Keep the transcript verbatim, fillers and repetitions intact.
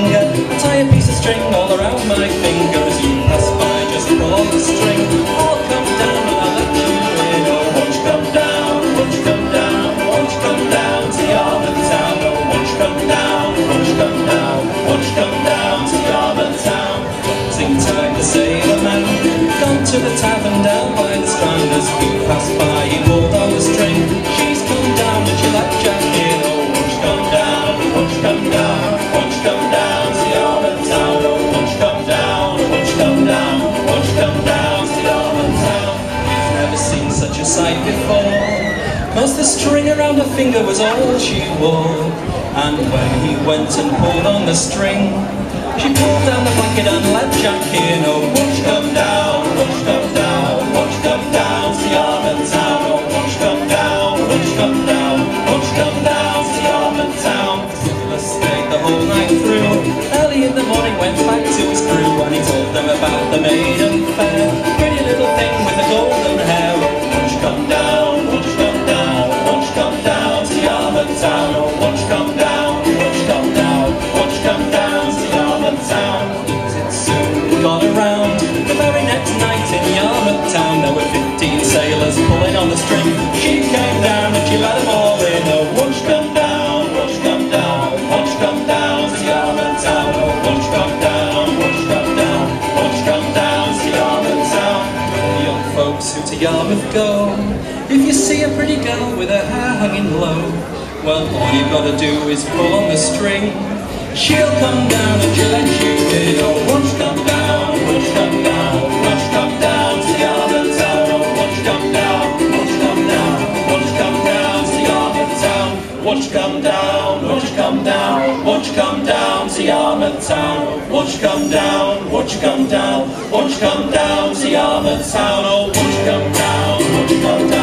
finger. I tie a piece of string all around my finger. As you pass by, just pull on the string. I'll come down and I'll let you in. Oh, won't you come down, won't you come down, won't you come down to Yarmouth town? Oh, won't you come down, won't you come down, won't you come down to Yarmouth town? Sing time the sailor man, gone to the tavern down by the strand. As we passed by, he pulled on the string. She's come down and she let Jack in. Oh, won't you come down, won't you come down, won't you come down to Yarmouth town? Oh, won't you come down, won't you come down, won't you come down to Yarmouth town? You've never seen such a sight before, 'cause the string around her finger was all she wore. And when he went and pulled on the string, she pulled down the blanket and let Jack in. Oh, won't you come down, won't you come down, won't you come down to Yarmouth town? Oh, won't you come down, won't you come down, won't you come down to Yarmouth town? Smugglers stayed the whole night through. Early in the morning went back to his crew, and he told them about the maiden fair, pretty little thing with the golden hair. Oh, won't you come down, won't you come down, won't you come down to Yarmouth town? Oh, won't you come down, won't you come down, won't you come down to Yarmouth town? It soon got around. The very next night in Yarmouth town, there were fifteen sailors pulling on the string. She came down and she let them all in. Oh, won't you come down, won't you come down, won't you come down to Yarmouth town? Oh, won't you come down, won't you come down, won't you come down to Yarmouth town? The young folks who to Yarmouth go, if you see a pretty girl with her hair hanging low, well, all you've got to do is pull on the string. She'll come down and she'll let you in. Oh, won't you come down, won't you come down, won't you come down to Yarmouth town? Oh, won't you come down, won't you come down, won't you come down to Yarmouth town? Won't you come down, won't you come down, won't you come down to Yarmouth town? Won't you come down, won't you come down, won't you come down to Yarmouth town? Oh, won't you come down, won't you come down?